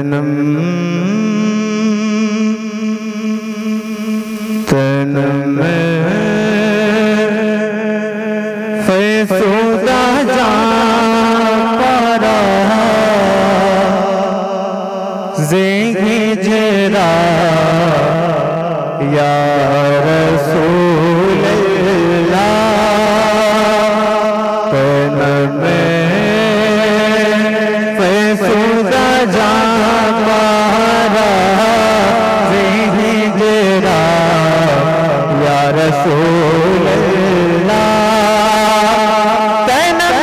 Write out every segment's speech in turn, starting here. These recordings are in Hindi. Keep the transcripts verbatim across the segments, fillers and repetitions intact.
तनम तनम फैसुदा जा पारा ज़ेंगे जरा या रसूल अल्लाह तनम फैसुदा जा पारा ज़ेंगे जरा या रसूल अल्लाह तनम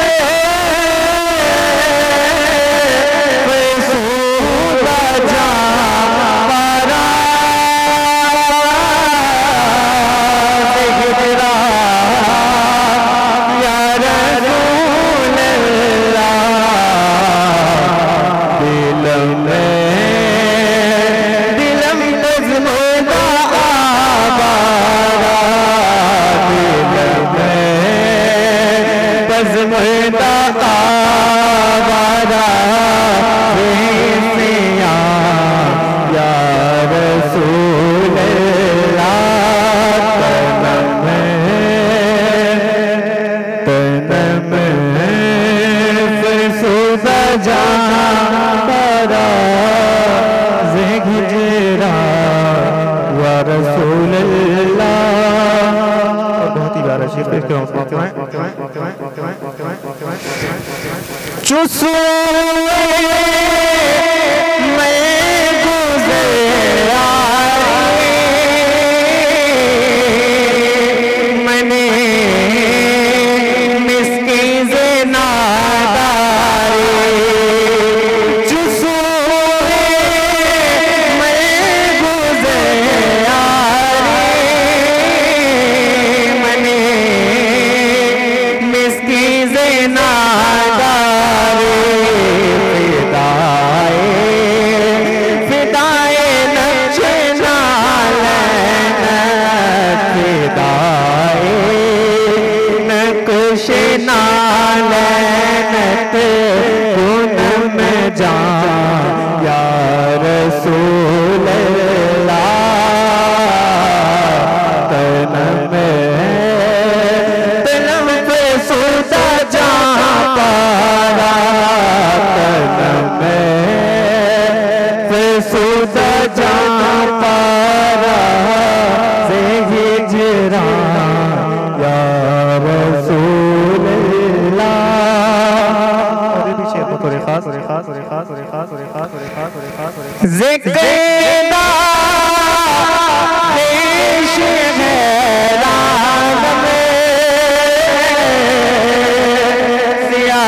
फैसुदा जा पारा ज़ेंगे जरा या रसूल अल्लाह दिल में दिल में नज़्म आवारा दिल में नज़्म आवारा रेसिया या रसूल अल्लाह तनम तनम फैसुदा जा पारा ज़ेंगे जरा या रसूल अल्लाह। बहुत ही प्यारा शेर पेश करूं मैंने मिस्किन से नादारी चुसूए मैं गुज़ारी मैंने मिस्किन से नादारी फिदाए फिदाए नक्शे नालैन फिदाए नक्शे नालैनत कुन में जा या रसूल अल्लाह तनम तनम फैसुदा जा पारा तनम फैसुदा जा पारा ज़ेंगे जरा या रसूल अल्लाह। ज़िक्र-ए-दा पेश है राग में सिया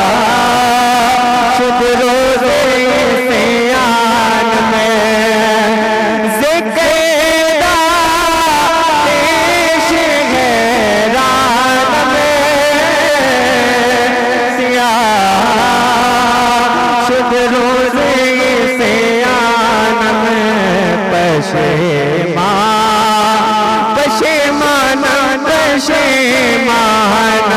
शुभ रोज़े सियान में ज़िक्र-ए-दा पेश है राग में सिया शुभ रोज़े सियान में पशेमान पशेमान पशेमान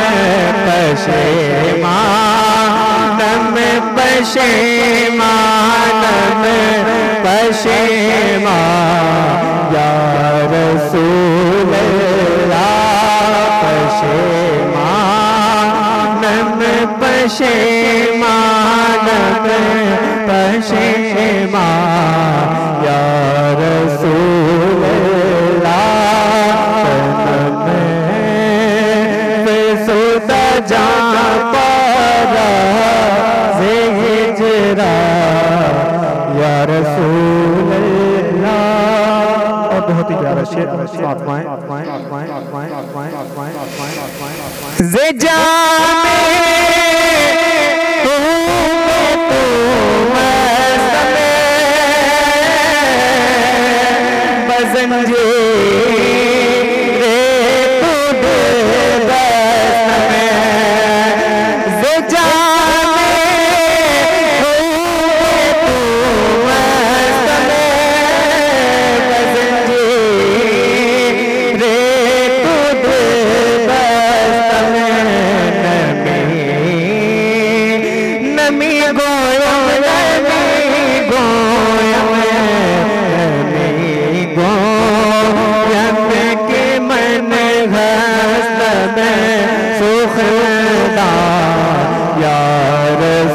पशेमान में पशेमान में पशेमान या रसूल अल्लाह पशेमान में पशेमान में पशेमान या रसूल अल्लाह तनम फैसुदा जा पारा ज़ेंगे जरा या रसूल अल्लाह। और बहुत ही प्यारा शेर आत्माएं आत्माएं आत्माएं आत्माएं आत्माएं आत्माएं आत्माएं आत्माएं जे जाने बज़ंजे रे खुद दस्त में जे जाने हो तू मस्त में बज़ंजे रे खुद दस्त में नमी नमी गोयो नमी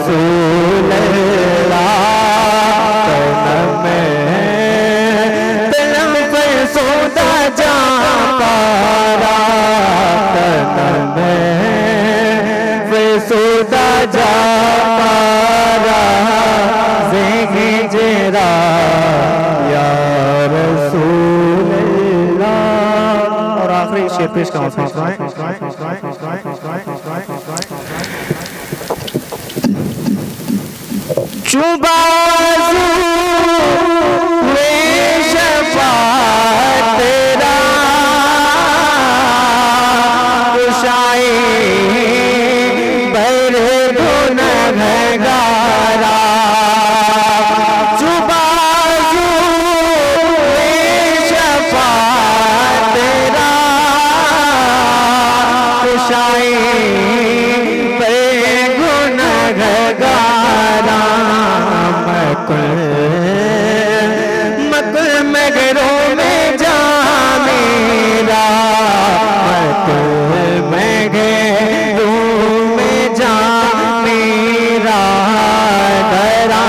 रसूल अल्लाह तन में तलम फरसोदा जा पारा तन में फरसोदा जा पारा ज़ेगे जरा या रसूल अल्लाह। और आखिरी शेर पेश का चुबाज़ू में शफ़ाअत तेरा कुशाए बर गुनहगारा चुबाज़ू में शफ़ाअत तेरा कुशाए बर गुनहगारा मकुल मगरों में जा मेरा मकुल मगरों में जा मेरा डरा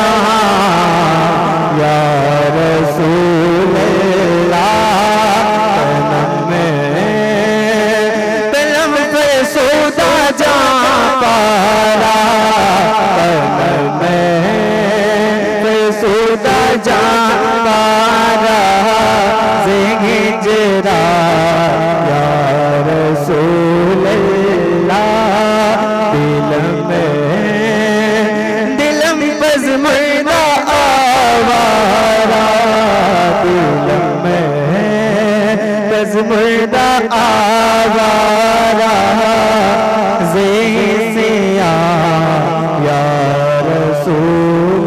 या रसूल अल्लाह तन में तलम फरसोदा जा पारा तन में फरसोदा जा पारा ज़ेगे जरा या रसूल अल्लाह दिल में दिलम बज़्मुर्दा आवारा दिल में बज़्मुर्दा आवारा ज़ेगे से या रसूल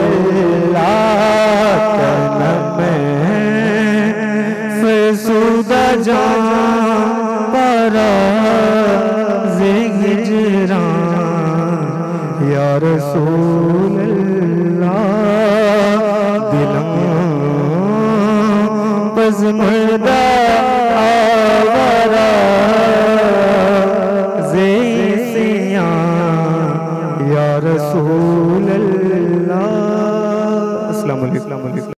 फरसोदा जा पारा ज़ेगे जरा या रसूल अल्लाह दिलम बज़्मुर्दा आवारा ज़ेगे या रसूल अल्लाह। अस्सलामु अलैकुम।